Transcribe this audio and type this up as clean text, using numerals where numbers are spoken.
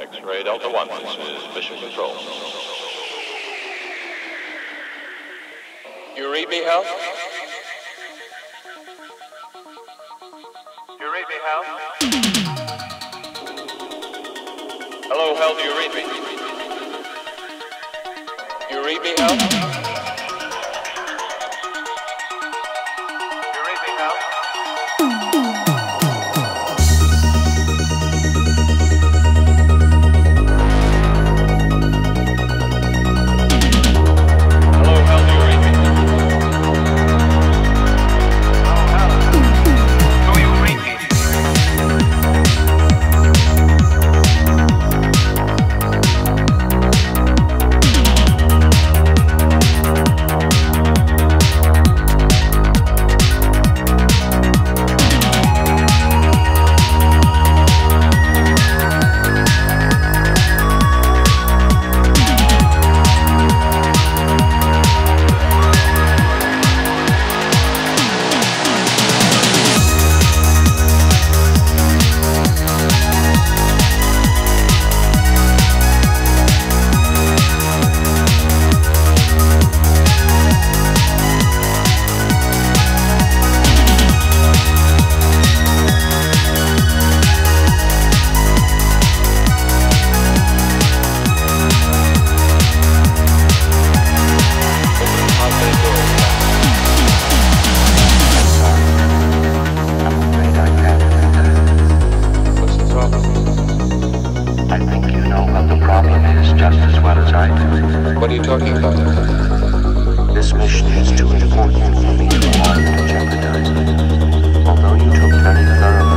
X-ray Delta 1, this is Mission Control. You read me, Hal? You read me, Hal? Hello, Hal, do you read me? You read me, Hal? You read me, Hal? This mission is too important for me to allow you to jeopardize it. Although you took very thorough